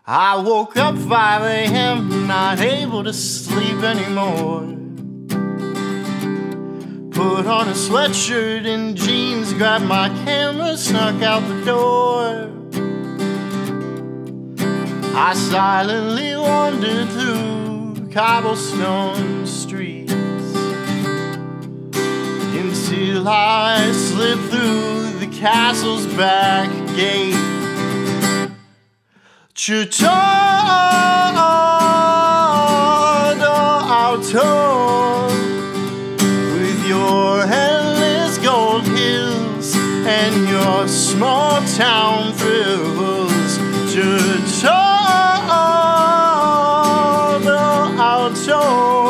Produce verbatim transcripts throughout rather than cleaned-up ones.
I woke up five A M, not able to sleep anymore. Put on a sweatshirt and jeans, grabbed my camera, snuck out the door. I silently wandered through cobblestone streets until I slipped through the castle's back gate. Città d'Auto, with your endless gold hills and your small town thrills. Città d'Auto,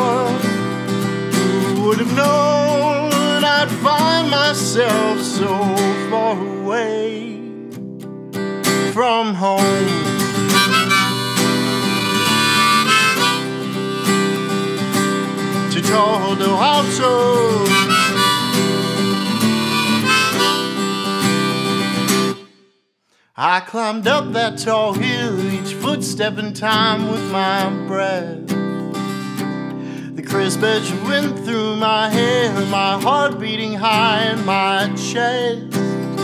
who would have known I'd find myself so far away from home. Città d'Auto, I climbed up that tall hill, each footstep in time with my breath. The crisp edge went through my hair, my heart beating high in my chest.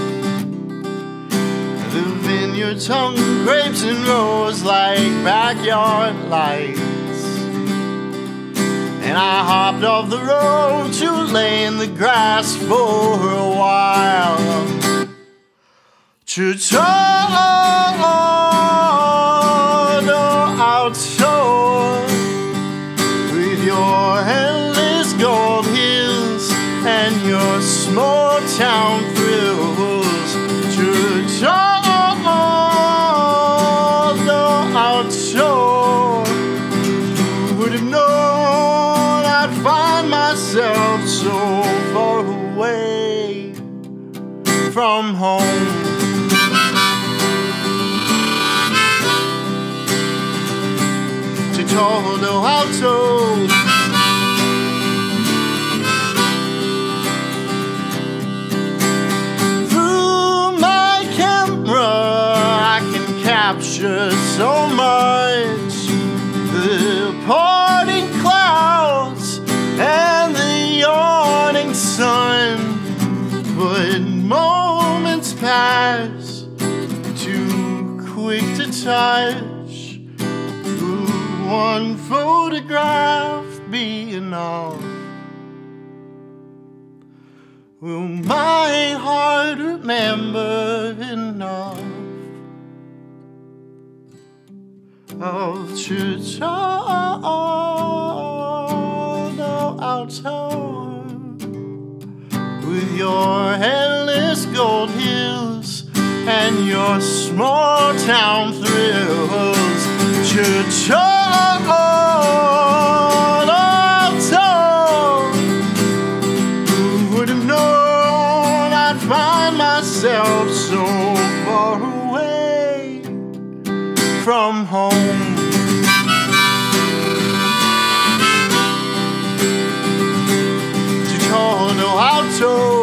The vineyards hung grapes in rows like backyard lights, and I hopped off the road to lay in the grass for a while. Città d'Auto, with your endless gold hills and your small town thrills. Città d'Auto, who would have known I'd find myself so far away from home. Città d'Auto, through my camera I can capture so much. The parting clouds and the yawning sun, but moments pass too quick to touch. One photograph be enough? Will my heart remember enough of Città d'Auto, with your endless gold hills and your small town thrills? Città d'Auto, who would have known I'd find myself so far away from home. Città d'Auto.